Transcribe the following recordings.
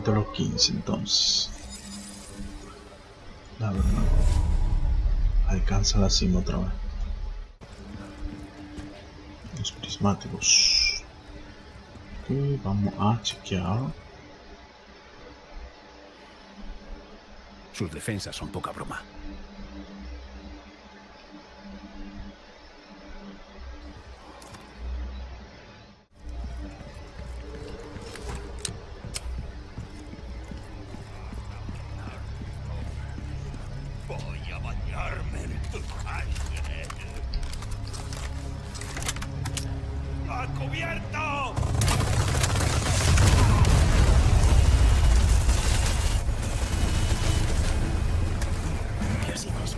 faltan los 15 entonces. La verdad. Alcanza la cima otra vez. Los prismáticos. Ok, vamos a chequear. Sus defensas son poca broma. Voy a bañarme en tu sangre. ¡A cubierto! ¿Qué ha sido eso?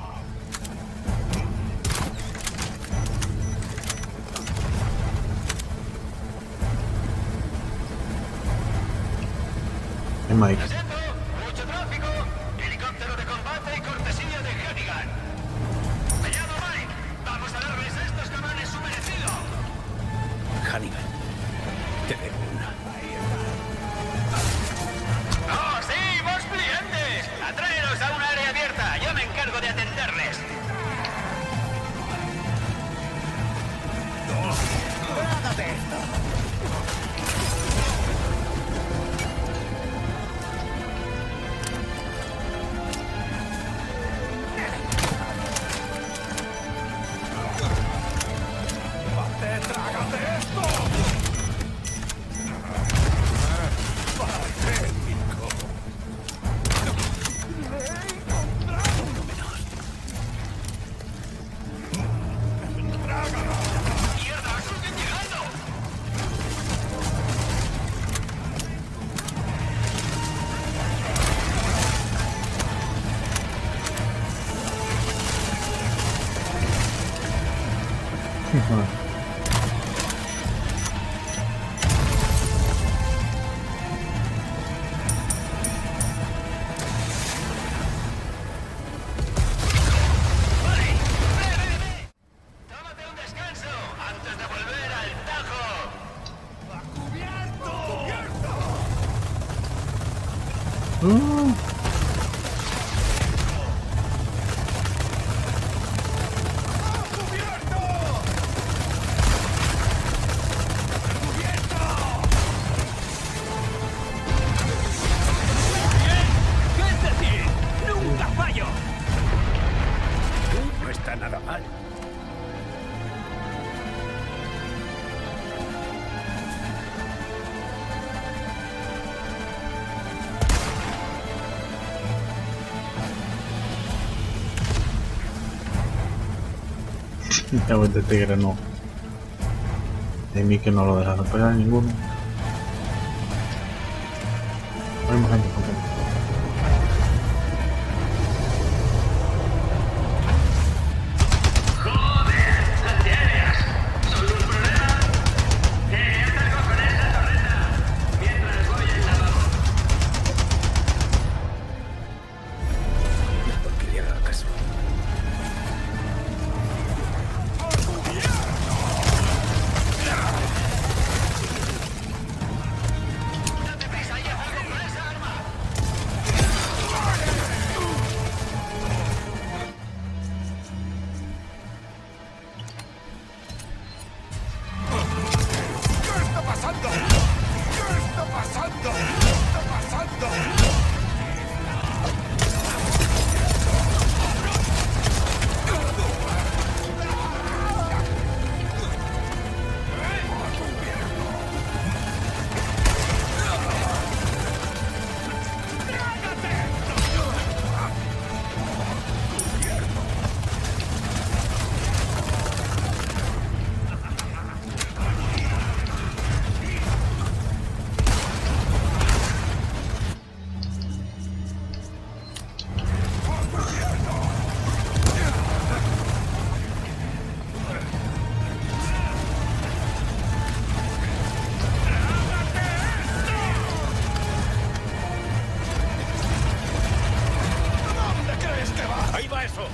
Mike. Mucho tráfico. Helicóptero de combate y cortesía de Hannigan. Me llamo Mike. Vamos a darles a estos cabrones su merecido. Hannigan. Te debo una. ¡Oh, sí! ¡Vos clientes! ¡Atráelos a un área abierta! Yo me encargo de atenderles. ¡Trágate esto! ¡Trágate esto! ¡Patético! ¡Le he encontrado! ¡Trágalo! ¡Mierda! ¡Siguen llegando! ¡Tómate un descanso antes de volver al Tajo! ¡A cubierto! ¡Cubierto! ¿Qué es decir? ¡Nunca fallo! No está nada mal. Este tigre no. De mí que no lo dejaron pegar ninguno. Hay más gente, ¿por qué? Porque le haga caso. ¡Date prisa y haz algo con esa arma! ¿Qué está pasando? ¿Qué está pasando? ¿Qué está pasando? ¿Dónde crees que va? ¡Ahí va eso!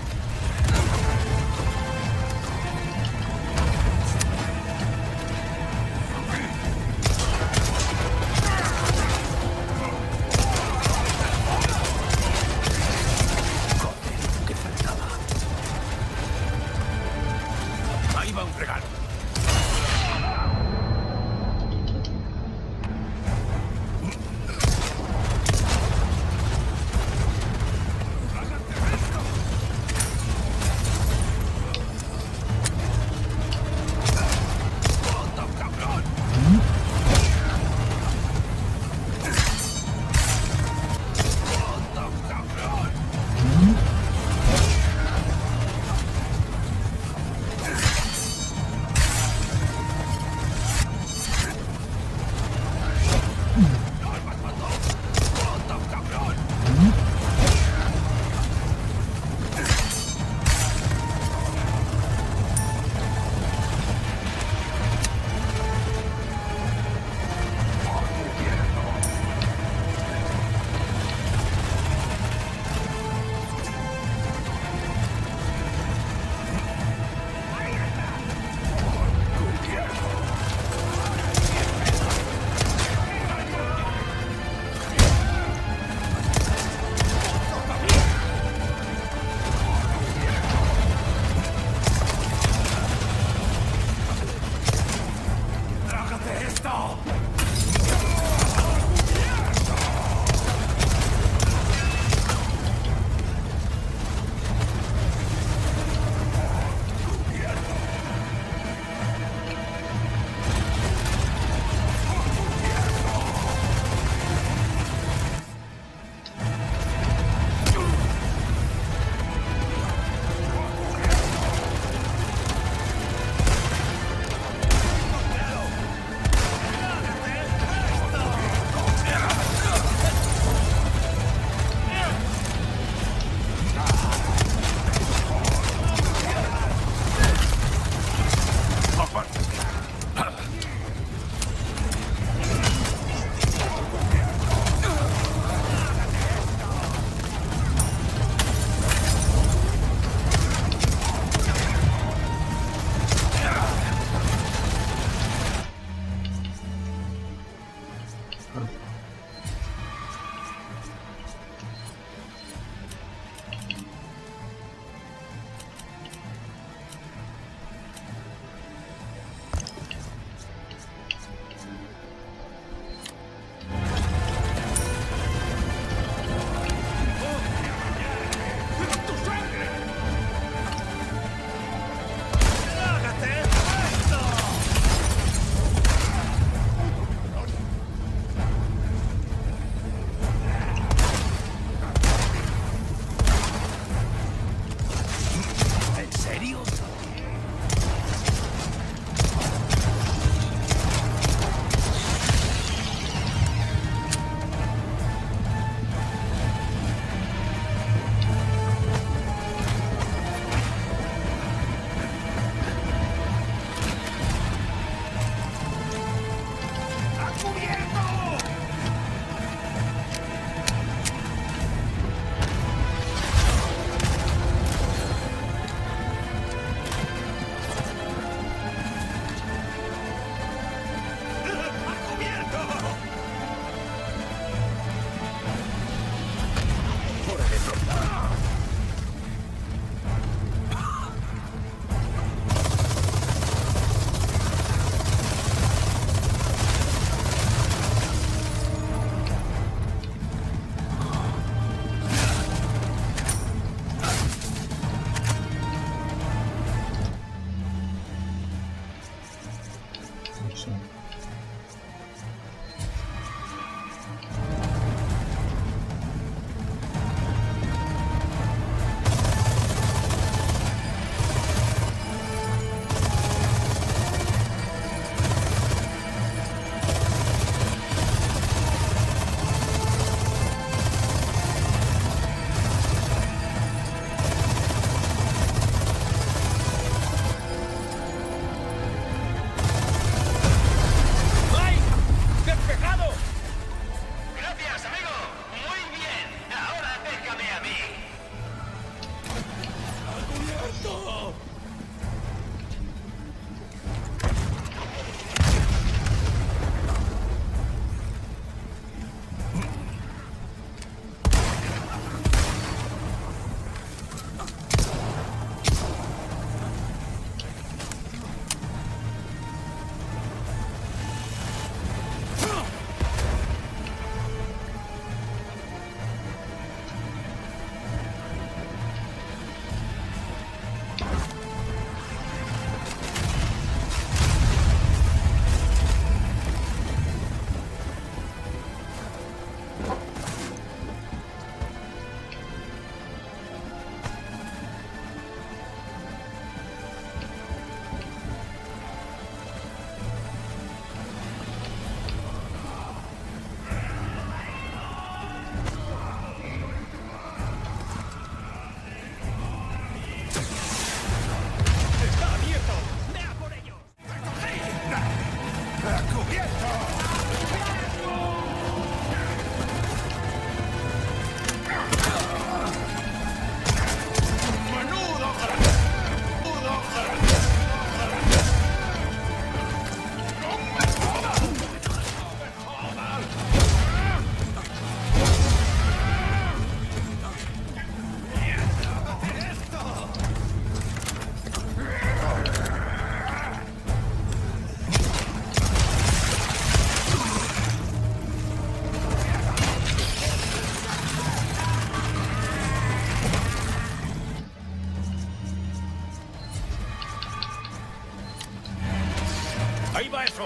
¡Ahí va eso!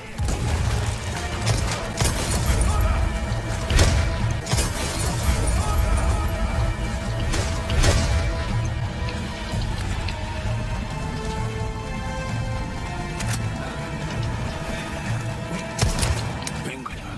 Venga ya.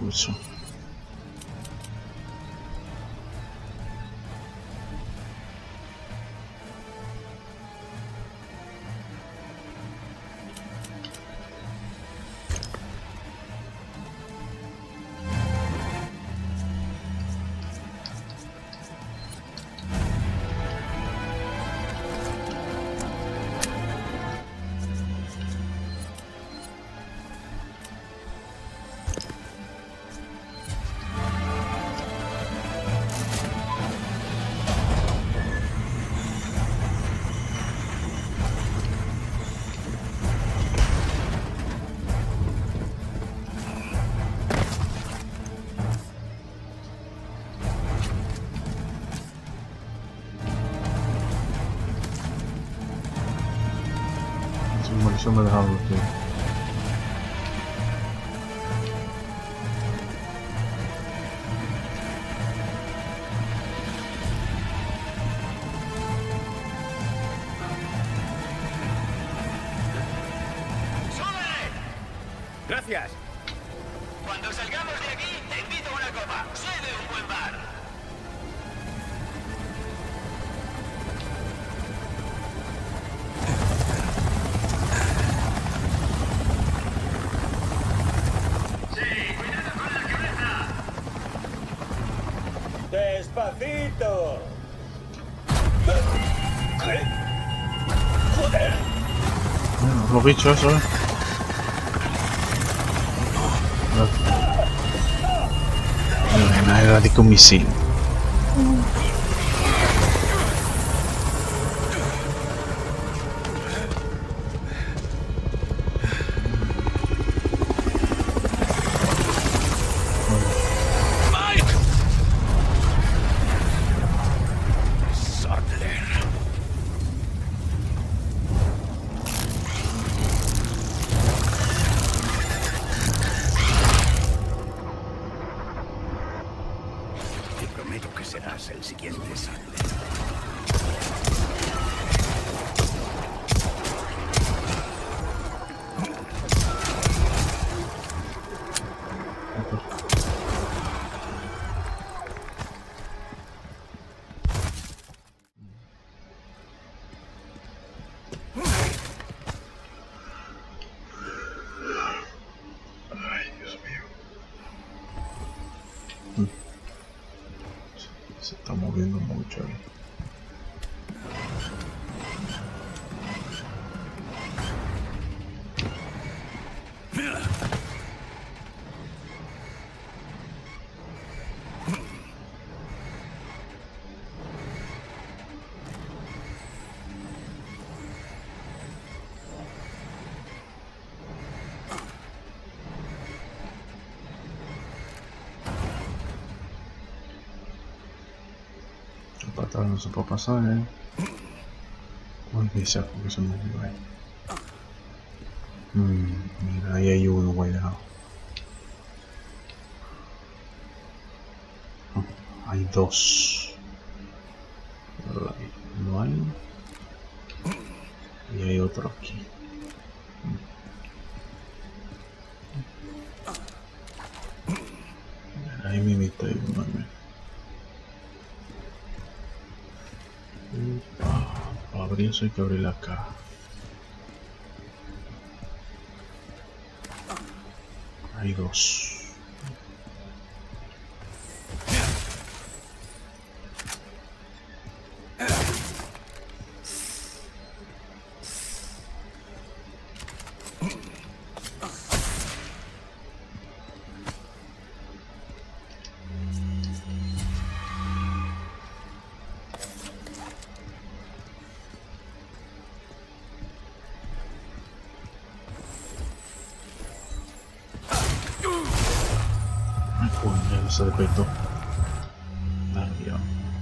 recurso. Munición me ha dejado bloqueado. ¡Súbele! Gracias. Cuando salgamos de aquí, te invito a una copa. Sé de un buen bar. Sí, cuidado con la cabeza. ¡Despacito! ¿Qué? ¡Joder! Bueno, los bichos eso, Nada de un misil. Te prometo que serás el siguiente Sadler. Ay, Dios mío. Se está moviendo mucho ahí. Patada no se puede pasar, Uy, qué saco que se movió ahí. Mira, ahí hay uno guayado. Hay dos. No hay. Y hay otro aquí. Ahí mimita hay uno. Para abrir eso hay que abrir la caja. Hay dos. Coño, se despertó. Ay, Dios.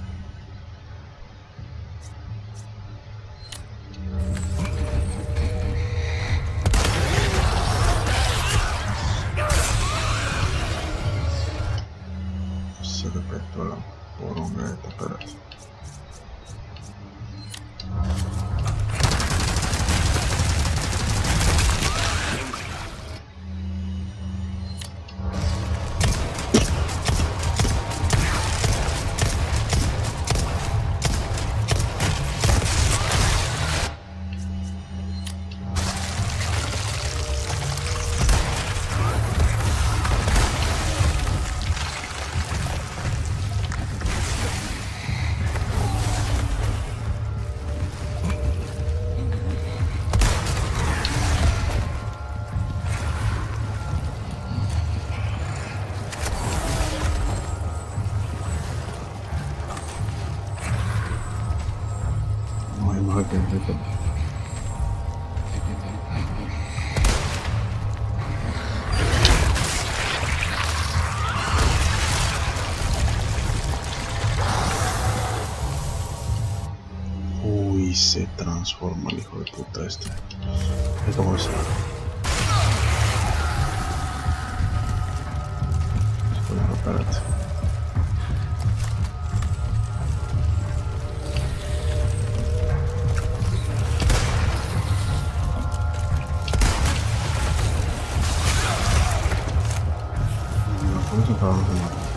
Se despertó la poronga esta, espérate. gente. Uy, se transforma el hijo de puta este. Es como eso. Espérate. No, ¿cómo se acaba de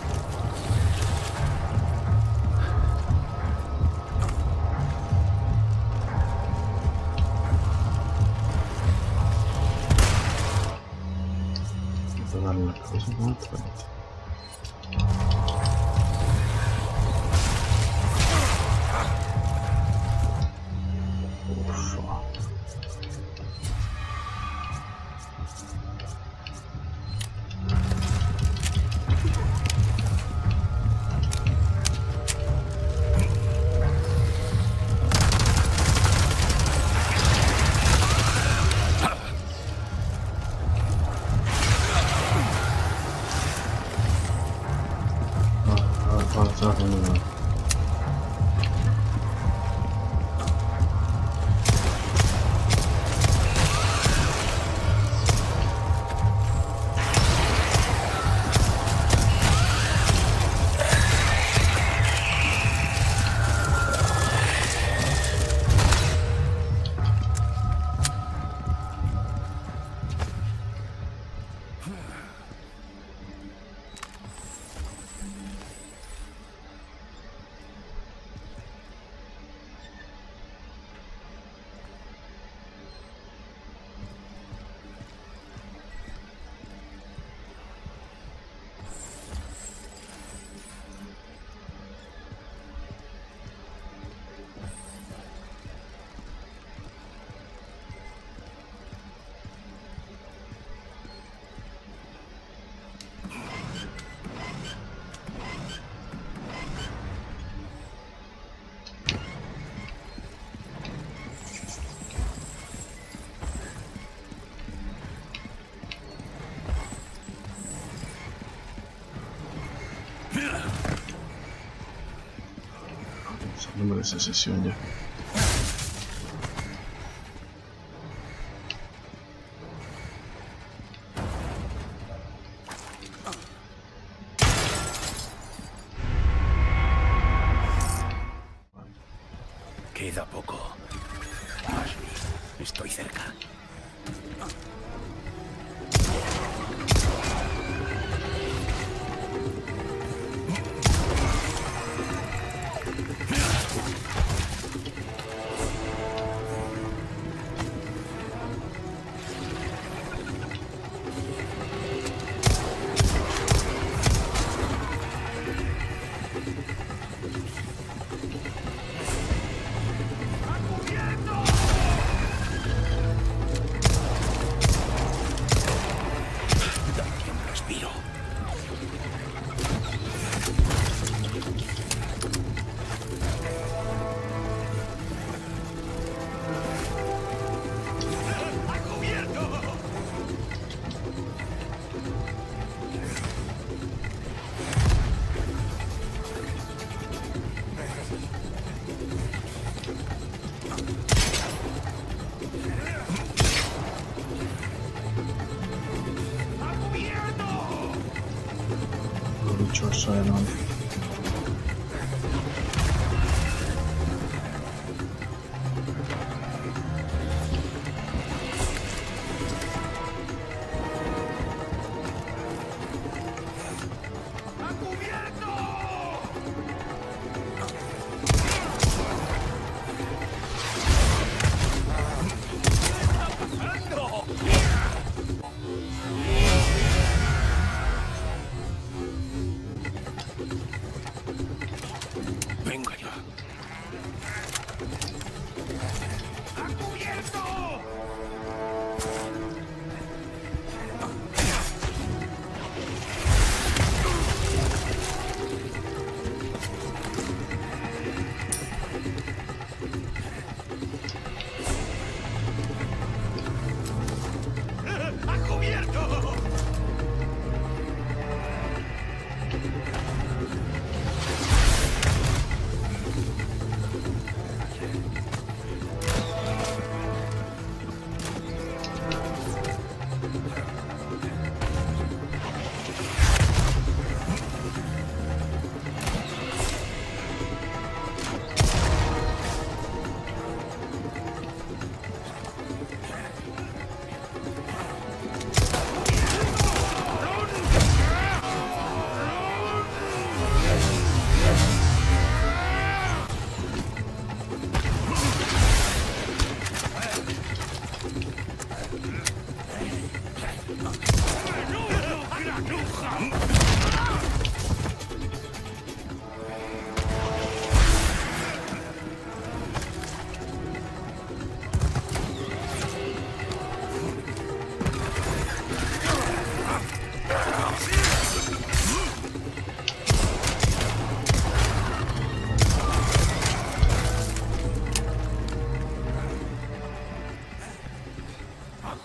darle la cabeza con el frente? No merece sesión ya. Queda poco. Ashley, estoy cerca. Bichos adelante.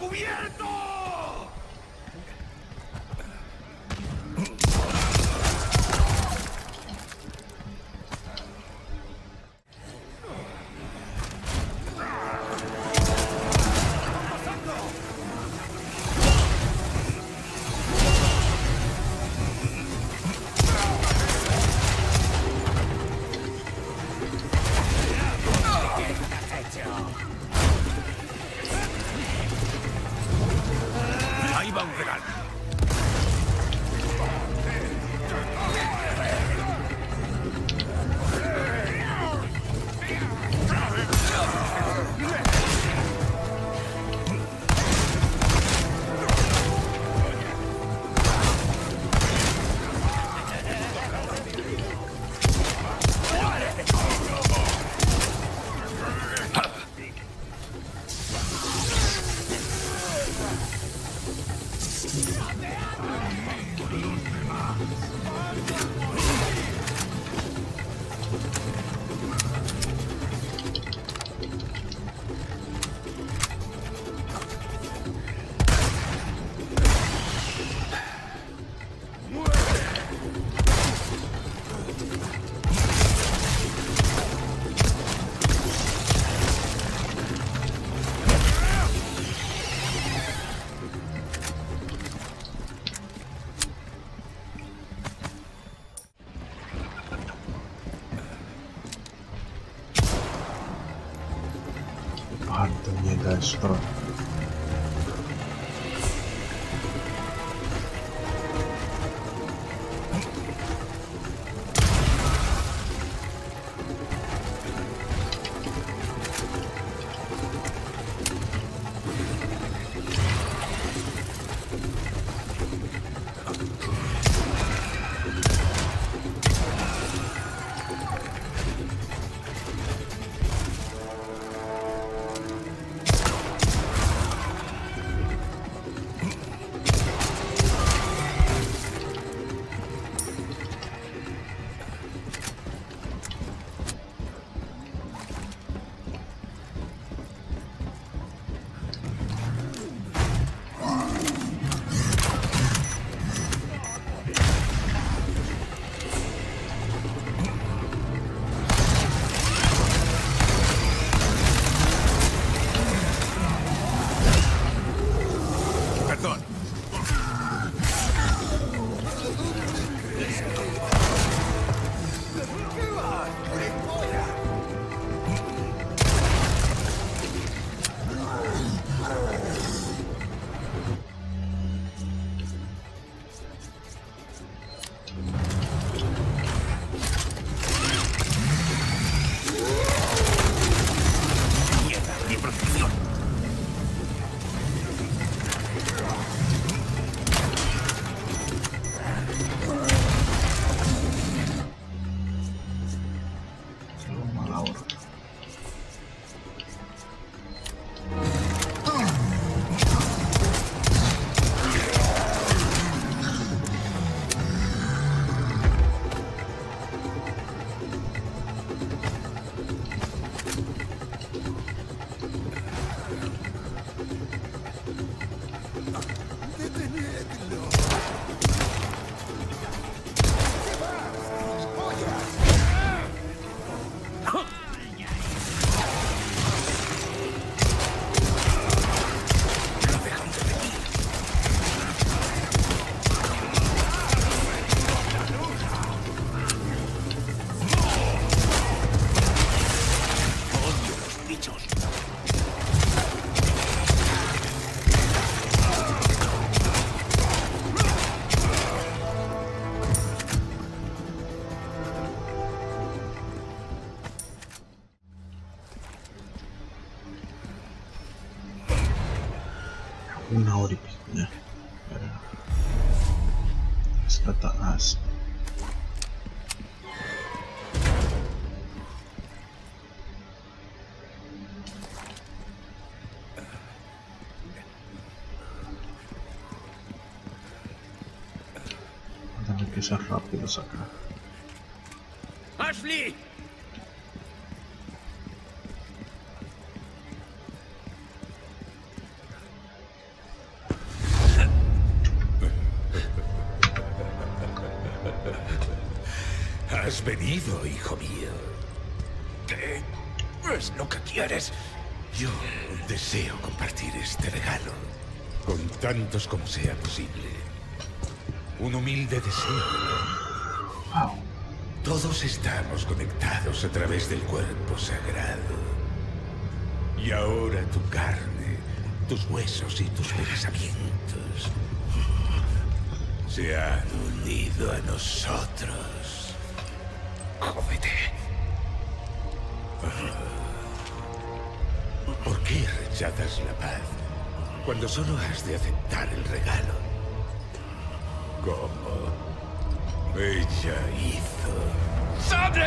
cubierto! Ahí va un regalo. Parte niente destro. Perdón. Mierda, mi protección. Mala hora. Odio los bichos. Una hora y pico ya. Está taas. Dame que ser rápido sacar. ¡Ashley! has venido, hijo mío? ¿Qué es lo que quieres? Yo deseo compartir este regalo con tantos como sea posible. Un humilde deseo. Wow. Todos estamos conectados a través del cuerpo sagrado. Y ahora tu carne, tus huesos y tus pensamientos se han unido a nosotros. Cómete. ¿Por qué rechazas la paz cuando solo has de aceptar el regalo? ¿Cómo? Ella hizo... ¡Sangre!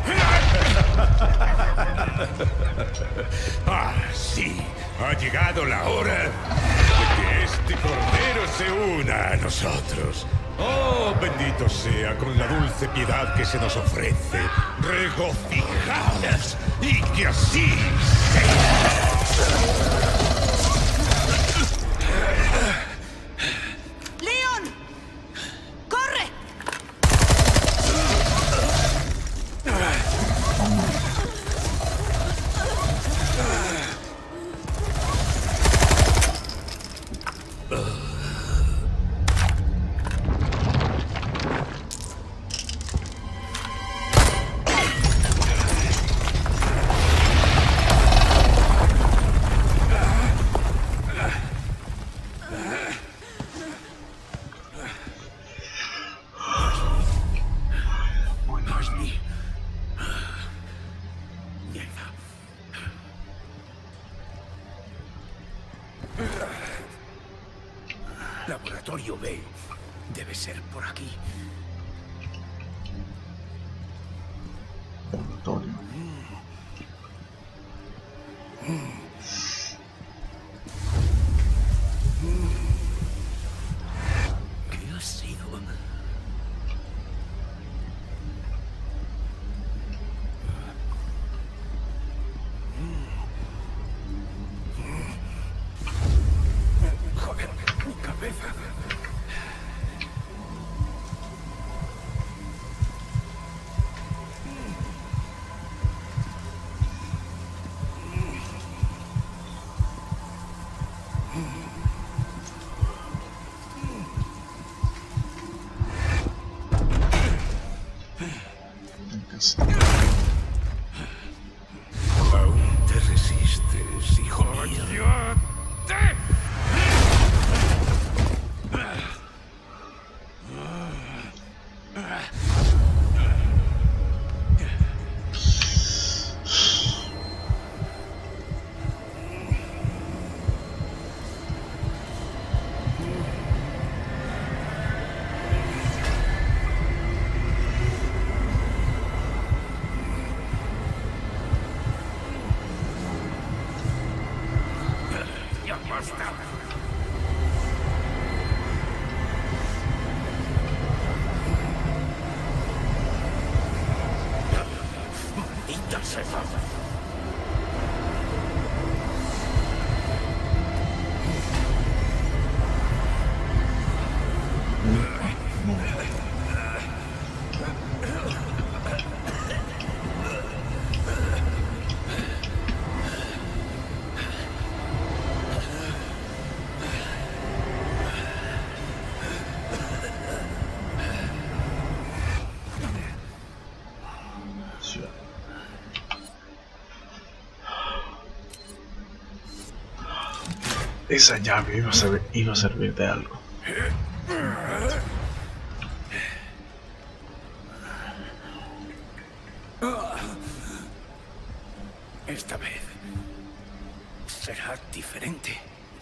¡Ah, sí! Ha llegado la hora de que este cordero se una a nosotros. ¡Oh, bendito sea con la dulce piedad que se nos ofrece! ¡Regocijaos! ¡Y que así sea! Laboratorio B. Debe ser por aquí. Laboratorio. ¿Qué ha sido? Joder, mi cabeza. Aún te resistes, hijo mío. Ya basta. Maldita sea. Esa llave iba a servir de algo. Esta vez será diferente.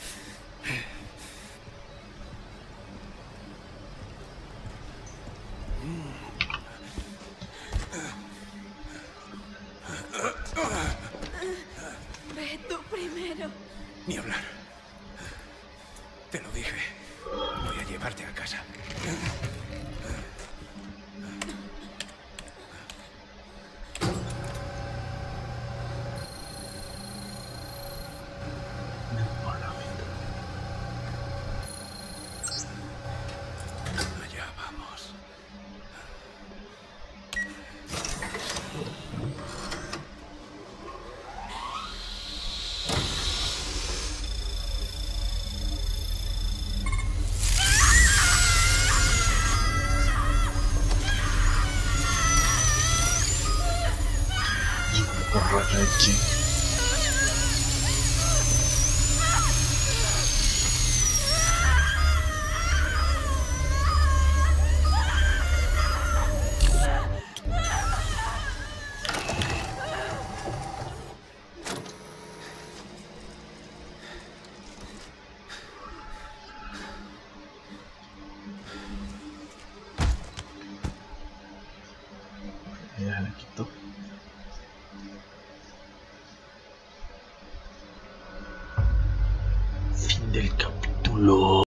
Ve tú primero. Ni hablar. Te lo dije. Voy a llevarte a casa. Allá vamos. me quito. Fin del capítulo.